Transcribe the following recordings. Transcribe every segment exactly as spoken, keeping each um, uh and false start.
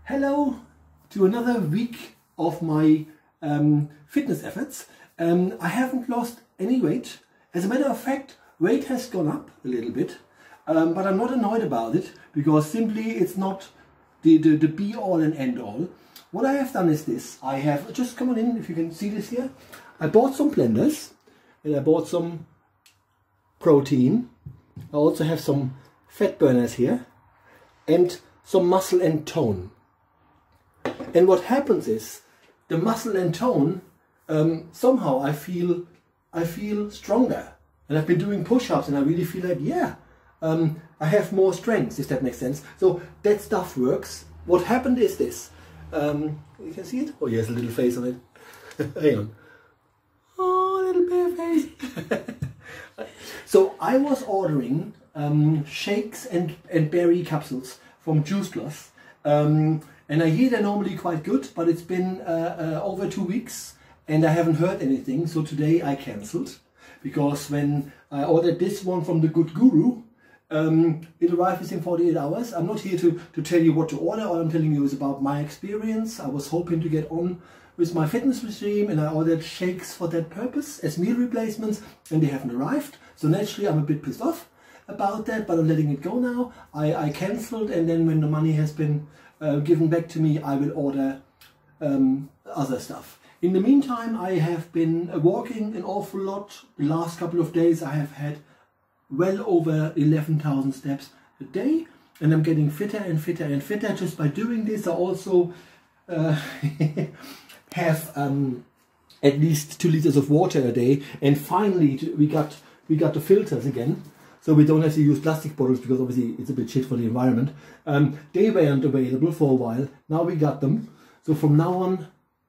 Hello to another week of my um, fitness efforts. Um, I haven't lost any weight. As a matter of fact, weight has gone up a little bit, um, but I'm not annoyed about it because simply it's not the, the, the be all and end all. What I have done is this. I have, just come on in if you can see this here. I bought some blenders and I bought some protein. I also have some fat burners here and some muscle and tone. And what happens is the muscle and tone, um, somehow I feel I feel stronger, and I've been doing push-ups and I really feel like, yeah, um, I have more strength, if that makes sense. So that stuff works. What happened is this. Um, you can see it? Oh, yes, a little face on it. Hang on. Oh, little bare face. So I was ordering um, shakes and, and berry capsules from Juice Plus. Um, and I hear they're normally quite good, but it's been uh, uh, over two weeks and I haven't heard anything. So today I cancelled, because when I ordered this one from the Good Guru, um, it arrived within forty-eight hours. I'm not here to, to tell you what to order. All I'm telling you is about my experience. I was hoping to get on with my fitness regime and I ordered shakes for that purpose as meal replacements, and they haven't arrived. So naturally I'm a bit pissed off about that, but I'm letting it go now. I, I cancelled, and then when the money has been uh, given back to me, I will order um, other stuff. In the meantime, I have been walking an awful lot. The last couple of days I have had well over eleven thousand steps a day, and I'm getting fitter and fitter and fitter just by doing this. I also uh, have um, at least two liters of water a day, and finally we got we got the filters again, so we don't have to use plastic bottles because obviously it's a bit shit for the environment. Um, they weren't available for a while. Now we got them, so from now on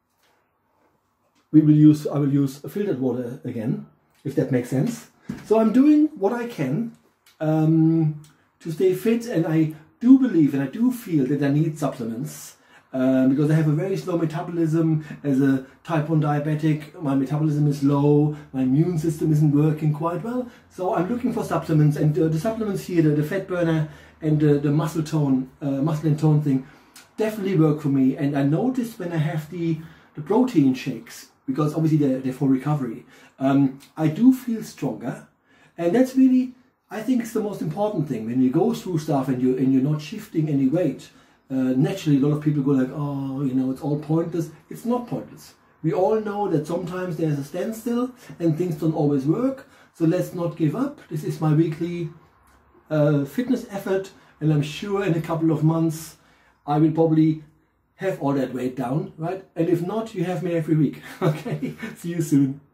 we will use I will use filtered water again, if that makes sense. So I'm doing what I can um, to stay fit, and I do believe and I do feel that I need supplements. Um, because I have a very slow metabolism. As a type one diabetic, my metabolism is low, my immune system isn't working quite well, so I'm looking for supplements, and uh, the supplements here, the, the fat burner and the, the muscle tone, uh, muscle and tone thing, definitely work for me. And I noticed when I have the, the protein shakes, because obviously they're, they're for recovery, um, I do feel stronger, and that's really, I think it's the most important thing. When you go through stuff and, you, and you're not shifting any weight, Uh, naturally, a lot of people go like, oh, you know, it's all pointless. It's not pointless. We all know that sometimes there's a standstill and things don't always work. So let's not give up. This is my weekly uh, fitness effort, and I'm sure in a couple of months I will probably have all that weight down, right? And if not, you have me every week. Okay, see you soon.